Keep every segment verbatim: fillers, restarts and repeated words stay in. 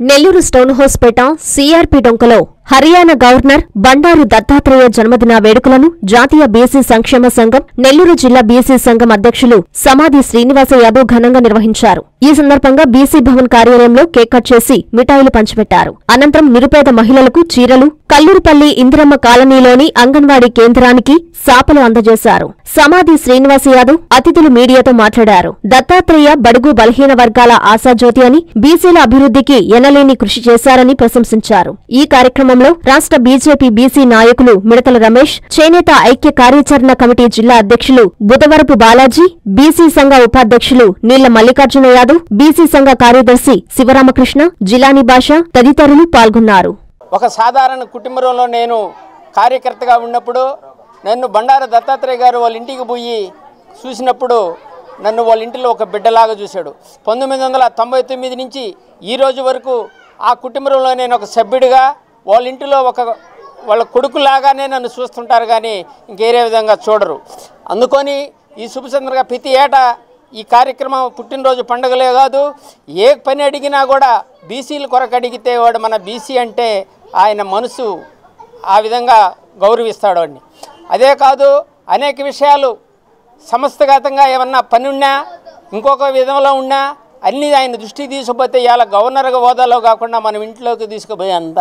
Nellore stone house పేట CRP డొంకలో Haryana governor Bandaru Dattatreya జన్మదిన వేడుకలను జాతీయ బీసీ సంక్షేమ సంఘం నెల్లూరు జిల్లా బీసీ సంఘం అధ్యక్షులు సమాధి శ్రీనివాస యాదవ్ ఘనంగా నిర్వహించారు. ఈ సందర్భంగా బీసీ భవన్ కార్యాలయంలో కేక్ కట్ చేసి మిఠాయిలు పంచిపెట్టారు. అనంతరం నిరుపేద మహిళలకు చీరలు, కల్లూరుపల్లి ఇందిరమ్మ కాలనీలోని అంగన్వాడీ కేంద్రానికి సాపలు అందజేశారు. సమాధి శ్రీనివాస యాదవ్ అతిథులు మీడియాతో మాట్లాడారు. దత్తాత్రేయ బడుగు బలహీన వర్గాల ఆశాజ్యోతి అని, బీసీల అభివృద్ధికి ఎనలేని కృషి చేశారని ప్రశంసించారు. ఈ కార్యక్రమంలో రాష్ట్ర బీజేపీ బీసీ నాయకులు మిడతల రమేష్, చేనేత ఐక్య కార్యాచరణ కమిటీ జిల్లా అధ్యక్షులు బుధవరపు బాలాజీ, బీసీ సంఘ ఉపాధ్యక్షులు నీళ్ల మల్లికార్జున యాదవ్, బీసీ సంఘ కార్యదర్శి శివరామకృష్ణ, జిలానీ భాష తదితరులు పాల్గొన్నారు. ఒక సాధారణ కుటుంబంలో నేను కార్యకర్తగా ఉన్నప్పుడు నన్ను బండారు దత్తాత్రేయ గారు వాళ్ళ ఇంటికి పోయి చూసినప్పుడు నన్ను వాళ్ళ ఇంటిలో ఒక బిడ్డలాగా చూశాడు. పంతొమ్మిది వందల తొంభై తొమ్మిది నుంచి ఈ రోజు వరకు ఆ కుటుంబంలో నేను ఒక సభ్యుడిగా వాళ్ళ ఇంటిలో ఒక వాళ్ళ కొడుకులాగానే నన్ను చూస్తుంటారు, కానీ ఇంకేరే విధంగా చూడరు. అందుకొని ఈ శుభ సందర్భంగా ప్రతి ఏటా ఈ కార్యక్రమం పుట్టినరోజు పండుగలే కాదు, ఏ పని అడిగినా కూడా బీసీల కొరకు అడిగితే వాడు మన బీసీ అంటే ఆయన మనసు ఆ విధంగా గౌరవిస్తాడు వాడిని. అదే కాదు, అనేక విషయాలు సంస్థాగతంగా ఏమన్నా పని ఉన్నా ఇంకొక విధంలో ఉన్నా అన్నీ ఆయన దృష్టికి తీసుకుపోతే ఇలా గవర్నర్గా హోదాలో కాకుండా మనం ఇంట్లోకి తీసుకుపోయే అంత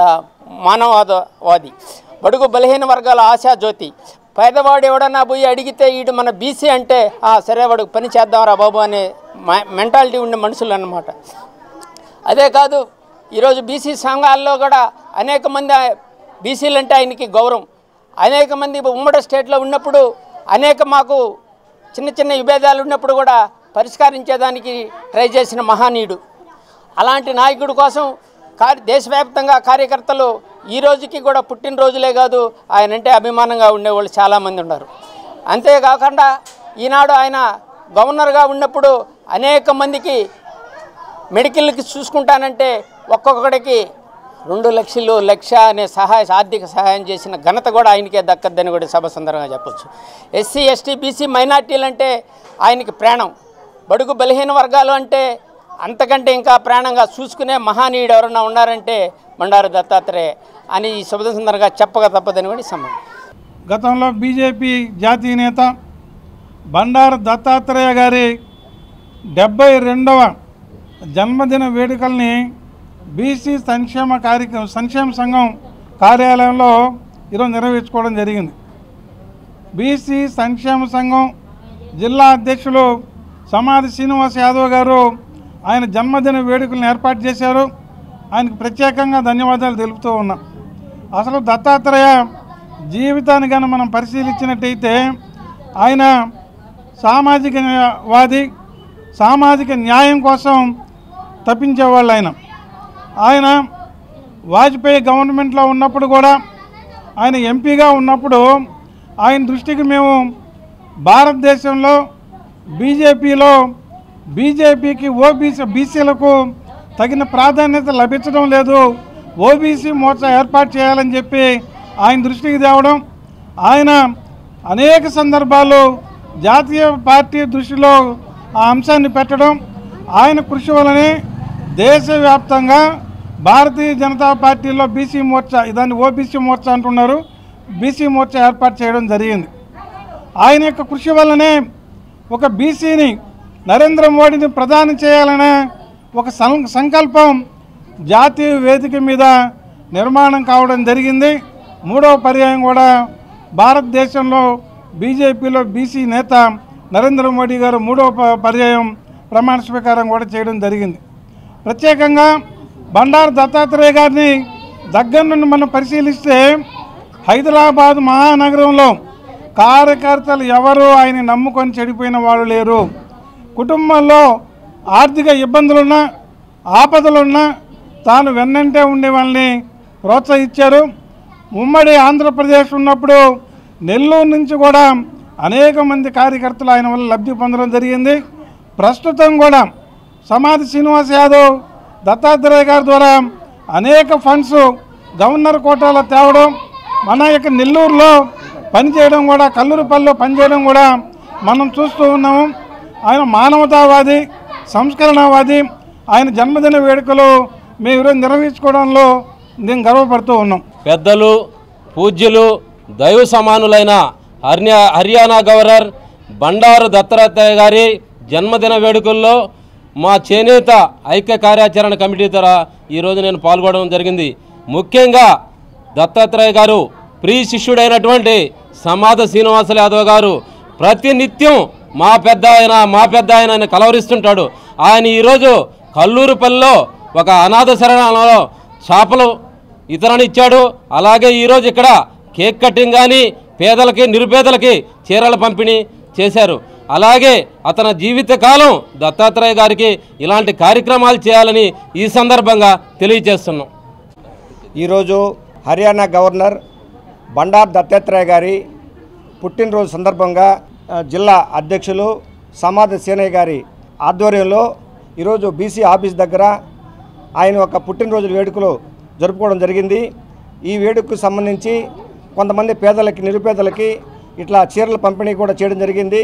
మానవవాది, బడుగు బలహీన వర్గాల ఆశాజ్యోతి. పేదవాడు ఎవడన్నా పోయి అడిగితే వీడు మన బీసీ అంటే సరే వాడు పని చేద్దాంరా బాబు అనే మెంటాలిటీ ఉండే మనుషులు అన్నమాట. అదే కాదు, ఈరోజు బీసీ సంఘాల్లో కూడా అనేక మంది బీసీలు అంటే ఆయనకి గౌరవం. అనేక మంది ఉమ్మడి స్టేట్లో ఉన్నప్పుడు అనేక మాకు చిన్న చిన్న విభేదాలు ఉన్నప్పుడు కూడా పరిష్కరించేదానికి ట్రై చేసిన మహానీయుడు. అలాంటి నాయకుడి కోసం కార్య దేశవ్యాప్తంగా కార్యకర్తలు ఈ రోజుకి కూడా పుట్టినరోజులే కాదు ఆయనంటే అభిమానంగా ఉండేవాళ్ళు చాలామంది ఉన్నారు. అంతేకాకుండా ఈనాడు ఆయన గవర్నర్గా ఉన్నప్పుడు అనేక మందికి మెడికల్కి చూసుకుంటానంటే ఒక్కొక్కడికి రెండు లక్షలు లక్ష అనే సహాయ ఆర్థిక సహాయం చేసిన ఘనత కూడా ఆయనకే దక్కద్దని కూడా సభ సందర్భంగా చెప్పొచ్చు. ఎస్సీ ఎస్టీ బీసీ మైనార్టీలు అంటే ఆయనకి ప్రాణం. బడుగు బలహీన వర్గాలు అంటే అంతకంటే ఇంకా ప్రాణంగా చూసుకునే మహానీయుడు ఎవరన్నా ఉన్నారంటే బండారు దత్తాత్రేయ అని ఈ శుభ సందర్భంగా చెప్పక తప్పదని కూడా సంబంధం. గతంలో బీజేపీ జాతీయ నేత బండారు దత్తాత్రేయ గారి డెబ్బై రెండవ జన్మదిన వేడుకల్ని బీసీ సంక్షేమ కార్యక్రమం సంక్షేమ సంఘం కార్యాలయంలో ఈరోజు నిర్వహించుకోవడం జరిగింది. బీసీ సంక్షేమ సంఘం జిల్లా అధ్యక్షులు సమాధి శ్రీనివాస యాదవ్ గారు ఆయన జన్మదిన వేడుకలను ఏర్పాటు చేశారు. ఆయనకు ప్రత్యేకంగా ధన్యవాదాలు తెలుపుతూ ఉన్నాం. అసలు దత్తాత్రేయ జీవితాన్ని కానీ మనం పరిశీలించినట్టయితే ఆయన సామాజికవాది, సామాజిక న్యాయం కోసం తప్పించేవాళ్ళు. ఆయన ఆయన వాజ్పేయి గవర్నమెంట్లో ఉన్నప్పుడు కూడా, ఆయన ఎంపీగా ఉన్నప్పుడు ఆయన దృష్టికి మేము భారతదేశంలో బీజేపీలో బీజేపీకి ఓబీసీ బీసీలకు తగిన ప్రాధాన్యత లభించడం లేదు, ఓబీసీ మోర్చా ఏర్పాటు చేయాలని చెప్పి ఆయన దృష్టికి తేవడం, ఆయన అనేక సందర్భాలు జాతీయ పార్టీ దృష్టిలో ఆ అంశాన్ని పెట్టడం, ఆయన కృషి వలనే దేశవ్యాప్తంగా భారతీయ జనతా పార్టీలో బీసీ మోర్చా, దాన్ని ఓబీసీ మోర్చా అంటున్నారు, బీసీ మోర్చా ఏర్పాటు చేయడం జరిగింది. ఆయన యొక్క కృషి వల్లనే ఒక బీసీని నరేంద్ర మోడీని ప్రధాని చేయాలనే ఒక సంకల్పం జాతీయ వేదిక మీద నిర్మాణం కావడం జరిగింది. మూడవ పర్యాయం కూడా భారతదేశంలో బీజేపీలో బీసీ నేత నరేంద్ర మోడీ గారు మూడవ పర్యాయం ప్రమాణ స్వీకారం కూడా చేయడం జరిగింది. ప్రత్యేకంగా బండారు దత్తాత్రేయ గారిని దగ్గర నుండి మనం పరిశీలిస్తే హైదరాబాద్ మహానగరంలో కార్యకర్తలు ఎవరు ఆయన నమ్ముకొని చెడిపోయిన వాళ్ళు లేరు. కుటుంబంలో ఆర్థిక ఇబ్బందులున్నా ఆపదలున్నా తాను వెన్నంటే ఉండే వాళ్ళని ప్రోత్సహించారు. ఉమ్మడి ఆంధ్రప్రదేశ్ ఉన్నప్పుడు నెల్లూరు నుంచి కూడా అనేక మంది కార్యకర్తలు ఆయన వల్ల లబ్ధి పొందడం జరిగింది. ప్రస్తుతం కూడా సమాధి శ్రీనివాస యాదవ్ దత్తాత్రేయ గారి ద్వారా అనేక ఫండ్స్ గవర్నర్ కోటాలో తేవడం, మన యొక్క నెల్లూరులో పనిచేయడం కూడా, కల్లూరుపల్లిలో పనిచేయడం కూడా మనం చూస్తూ ఉన్నాము. ఆయన మానవతావాది, సంస్కరణవాది. ఆయన జన్మదిన వేడుకలు మేము ఈరోజు నిర్వహించుకోవడంలో నేను గర్వపడుతూ ఉన్నాం. పెద్దలు పూజ్యులు దైవ సమానులైన హర్యా హర్యానా గవర్నర్ బండారు దత్తాత్రేయ గారి జన్మదిన వేడుకల్లో మా చేనేత ఐక్య కార్యాచరణ కమిటీ ద్వారా ఈరోజు నేను పాల్గొనడం జరిగింది. ముఖ్యంగా దత్తాత్రేయ గారు ప్రియ శిష్యుడైనటువంటి సమాధ శ్రీనివాస యాదవ్ గారు ప్రతినిత్యం మా పెద్ద ఆయన మా పెద్ద ఆయన ఆయన కలవరిస్తుంటాడు. ఆయన ఈరోజు కల్లూరుపల్లిలో ఒక అనాథ శరణాలయంలో చేపలు ఇతరని ఇచ్చాడు. అలాగే ఈరోజు ఇక్కడ కేక్ కటింగ్ కానీ పేదలకి నిరుపేదలకి చీరల పంపిణీ చేశారు. అలాగే అతని జీవితకాలం దత్తాత్రేయ గారికి ఇలాంటి కార్యక్రమాలు చేయాలని ఈ సందర్భంగా తెలియజేస్తున్నాం. ఈరోజు హర్యానా గవర్నర్ బండారు దత్తాత్రేయ గారి పుట్టినరోజు సందర్భంగా జిల్లా అధ్యక్షులు సమాధి సేనయ్య గారి ఆధ్వర్యంలో ఈరోజు బీసీ ఆఫీస్ దగ్గర ఆయన ఒక పుట్టినరోజు వేడుకలు జరుపుకోవడం జరిగింది. ఈ వేడుకకు సంబంధించి కొంతమంది పేదలకి నిరుపేదలకి ఇట్లా చీరల పంపిణీ కూడా చేయడం జరిగింది.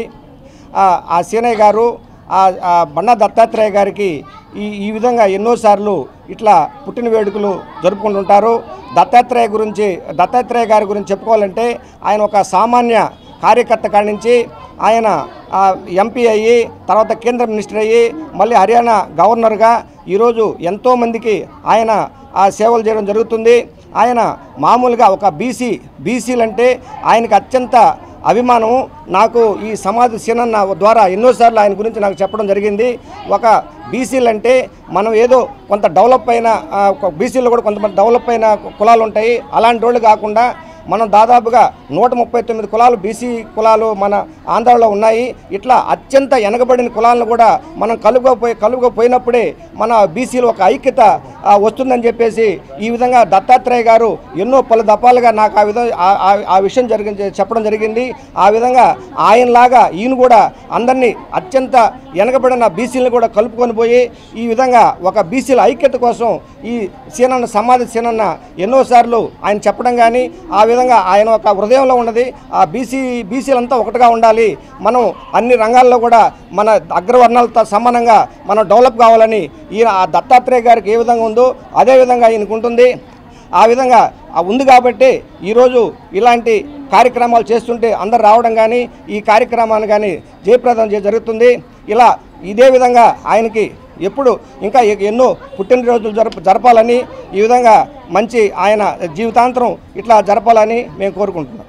ఆ సేనయ్య గారు ఆ బండా దత్తాత్రేయ గారికి ఈ ఈ విధంగా ఎన్నోసార్లు ఇట్లా పుట్టిన వేడుకలు జరుపుకుంటుంటారు. దత్తాత్రేయ గురించి దత్తాత్రేయ గారి గురించి చెప్పుకోవాలంటే ఆయన ఒక సామాన్య కార్యకర్త కాడి నుంచి ఆయన ఎంపీ అయ్యి తర్వాత కేంద్ర మినిస్టర్ అయ్యి మళ్ళీ హర్యానా గవర్నర్గా ఈరోజు ఎంతోమందికి ఆయన ఆ సేవలు చేయడం జరుగుతుంది. ఆయన మామూలుగా ఒక బీసీ బీసీలంటే ఆయనకు అత్యంత అభిమానం. నాకు ఈ సమాధి సేనన్న ద్వారా ఎన్నోసార్లు ఆయన గురించి నాకు చెప్పడం జరిగింది. ఒక బీసీలు అంటే మనం ఏదో కొంత డెవలప్ అయిన బీసీలో కూడా కొంతమంది డెవలప్ అయిన కులాలు ఉంటాయి. అలాంటి వాళ్ళు కాకుండా మనం దాదాపుగా నూట ముప్పై తొమ్మిది కులాలు బీసీ కులాలు మన ఆంధ్రాలో ఉన్నాయి. ఇట్లా అత్యంత వెనకబడిన కులాలను కూడా మనం కలుపుకోపోయి కలుపుకోపోయినప్పుడే మన బీసీలు ఒక ఐక్యత వస్తుందని చెప్పేసి ఈ విధంగా దత్తాత్రేయ గారు ఎన్నో పలు దఫాలుగా నాకు ఆ విధంగా ఆ విషయం జరిగి చెప్పడం జరిగింది. ఆ విధంగా ఆయనలాగా ఈయన కూడా అందరినీ అత్యంత వెనకబడిన బీసీలను కూడా కలుపుకొని పోయి ఈ విధంగా ఒక బీసీల ఐక్యత కోసం ఈ సేనన్న సమాధి సేనన్న ఎన్నోసార్లు ఆయన చెప్పడం కానీ ఆ విధంగా ఆయన ఒక హృదయంలో ఉన్నది. ఆ బీసీ బీసీలంతా ఒకటిగా ఉండాలి, మనం అన్ని రంగాల్లో కూడా మన అగ్రవర్ణాలతో సమానంగా మనం డెవలప్ కావాలని ఈయన ఆ దత్తాత్రేయ గారికి ఏ విధంగా ఉందో అదేవిధంగా ఈయనకు ఉంటుంది. ఆ విధంగా ఉంది కాబట్టి ఈరోజు ఇలాంటి కార్యక్రమాలు చేస్తుంటే అందరు రావడం కానీ ఈ కార్యక్రమాన్ని కానీ జయప్రదం జరుగుతుంది. ఇలా ఇదే విధంగా ఆయనకి ఎప్పుడు ఇంకా ఎన్నో పుట్టినరోజులు జరప జరపాలని ఈ విధంగా మంచి ఆయన జీవితాంతరం ఇట్లా జరపాలని మేము కోరుకుంటున్నాం.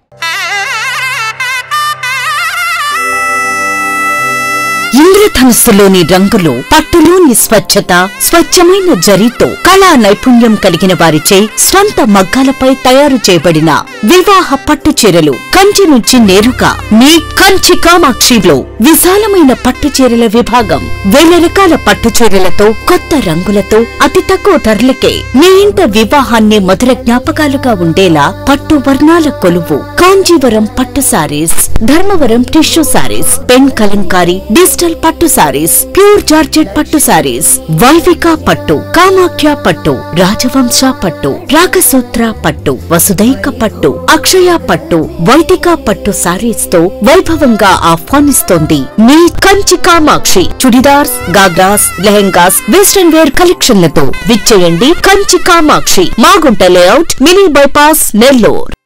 ఇంద్రధనుస్సులోని రంగులు, పట్టులోని స్వచ్ఛత, స్వచ్ఛమైన జరీతో కళా నైపుణ్యం కలిగిన వారిచే స్వంత మగ్గాలపై తయారు చేయబడిన వివాహ పట్టు చీరలు కంచి నుంచి నేరుగా మీ కంచి కామాక్షిలో విశాలమైన పట్టు చీరల విభాగం. వేల రకాల పట్టు చీరలతో కొత్త రంగులతో అతి తక్కువ ధరలకే మీ ఇంట వివాహాన్ని మధుర జ్ఞాపకాలుగా ఉండేలా పట్టు వర్ణాల కొలువు కాంజీవరం పట్టు saris, Dharmavaram tissue saris, pen Kalamkari digital పట్టు సారీస్, ప్యూర్ జార్జెట్ పట్టు సారీస్, వైవిక పట్టు, కామాఖ్య పట్టు, రాజవంశ పట్టు, రాగసూత్ర పట్టు, వసుదైక పట్టు, అక్షయ పట్టు, వైదిక పట్టు సారీస్ తో వైభవంగా ఆహ్వానిస్తోంది మీ కంచి కామాక్షి. చుడిదార్స్, గాగ్రాస్, లెహెంగాస్, వెస్టర్న్ వేర్ కలెక్షన్లతో విచ్చేయండి Kanchi Kamakshi, Magunta layout, mini bypass, Nellore.